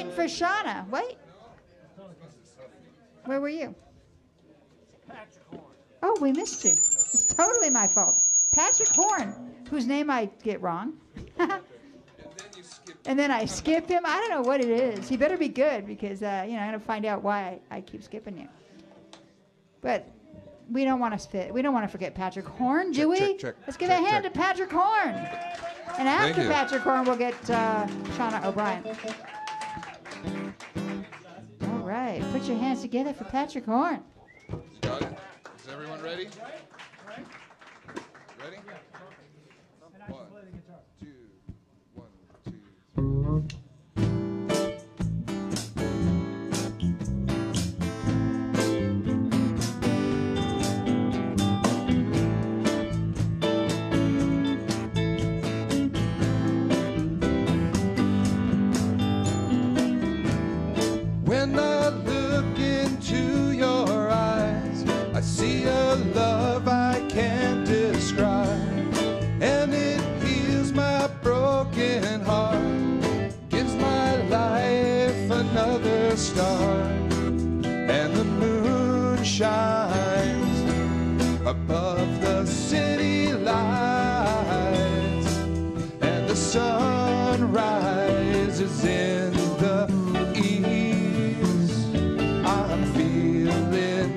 waiting for Shauna. Wait. Where were you? Oh, we missed you. It's totally my fault. Patrick Horn, whose name I get wrong. And then I skip him. I don't know what it is. He better be good because, I'm going to find out why I keep skipping you. But we don't want to forget Patrick Horn, do we? Check. Let's give a hand to Patrick Horn. And after Patrick Horn, we'll get Shauna O'Brien. All right. Put your hands together for Patrick Horn. You got it? Is everyone ready? Ready? 1, 2, 1, 2, 3. When I look into your eyes, I see a love I can't describe, and it heals my broken heart, gives my life another start, and the moon shines above the city lights, and the sun rises in the east. I'm feeling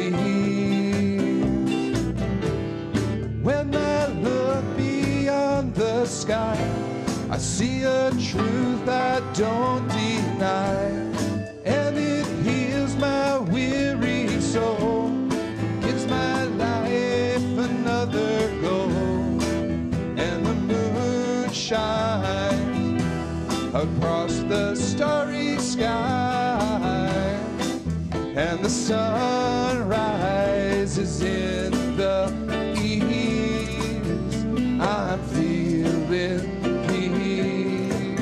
peace. When I look beyond the sky, I see a truth I don't deny, and it heals my weary soul, gives my life another glow, and the moon shines across the starry sky, and the sun rises in the east. I'm feeling peace.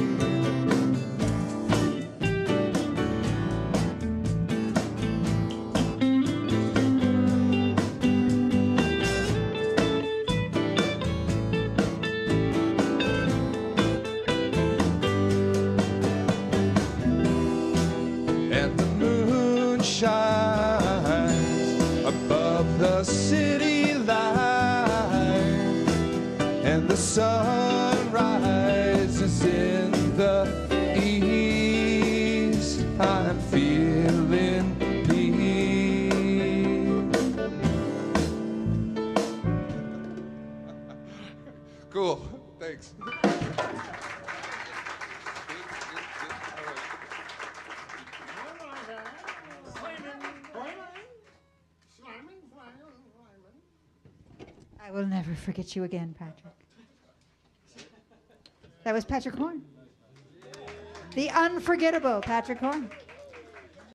And the moon shines above the city light, and the sun rises in the east. I'm feeling peace. Cool. Thanks. I will never forget you again, Patrick. That was Patrick Horn. The unforgettable Patrick Horn.